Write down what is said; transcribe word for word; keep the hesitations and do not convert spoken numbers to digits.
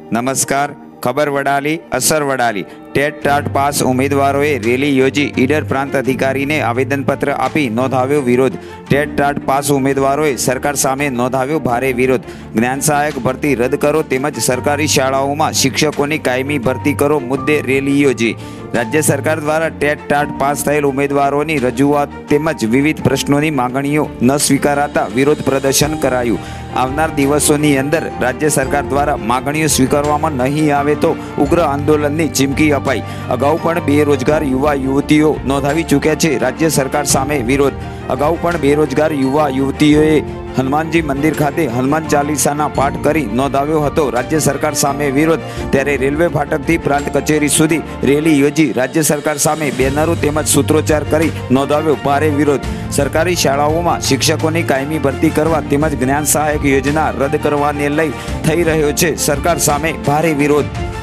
નમસ્કાર. ખબર વડાલી, અસર વડાલી. ટેટ ટાટ પાસ ઉમેદવારોએ રેલી યોજી ઈડર પ્રાંત અધિકારીને આવેદનપત્ર આપી નોંધાવ્યો વિરોધ. ટેટ ટાટ પાસ ઉમેદવારોએ સરકાર સામે નોંધાવ્યો ભારે વિરોધ. જ્ઞાન સહાયક ભરતી રદ કરો તેમજ સરકારી શાળાઓમાં શિક્ષકોની કાયમી ભરતી કરો મુદ્દે રેલી યોજી. રાજ્ય સરકાર દ્વારા ટેટ ટાટ પાસ થયેલ ઉમેદવારોની રજૂઆત તેમજ વિવિધ પ્રશ્નોની માંગણીઓ ન સ્વીકારાતા વિરોધ પ્રદર્શન કરાયું. આવનાર દિવસોની અંદર રાજ્ય સરકાર દ્વારા માંગણીઓ સ્વીકારવામાં નહીં આવે તો ઉગ્ર આંદોલનની ચીમકી અપાઈ. અગાઉ પણ બેરોજગાર યુવા યુવતીઓ નોંધાવી ચૂક્યા છે રાજ્ય સરકાર સામે વિરોધ. અગાઉ પણ બેરોજગાર યુવા યુવતીઓએ હનુમાનજી મંદિર ખાતે હનુમાન ચાલીસાના પાઠ કરી નોંધાવ્યો હતો રાજ્ય સરકાર સામે વિરોધ. ત્યારે રેલવે ફાટકથી પ્રાંત કચેરી સુધી રેલી યોજી રાજ્ય સરકાર સામે બેનરો તેમજ સૂત્રોચ્ચાર કરી નોંધાવ્યો ભારે વિરોધ. સરકારી શાળાઓમાં શિક્ષકોની કાયમી ભરતી કરવા તેમજ જ્ઞાન સહાયક યોજના રદ કરવાને લઈ થઈ રહ્યો છે સરકાર સામે ભારે વિરોધ.